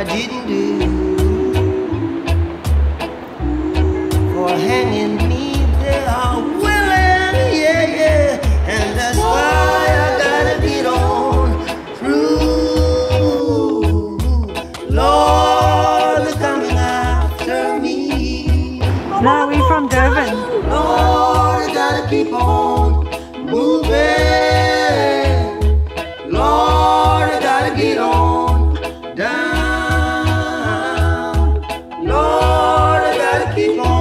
I didn't do for hanging me. They are willing, yeah, yeah, and that's why I gotta get on through. Lord, they're coming after me. No, we from Durban. Lord, I gotta keep on moving. Lord, I gotta get on down. Lord, I gotta keep on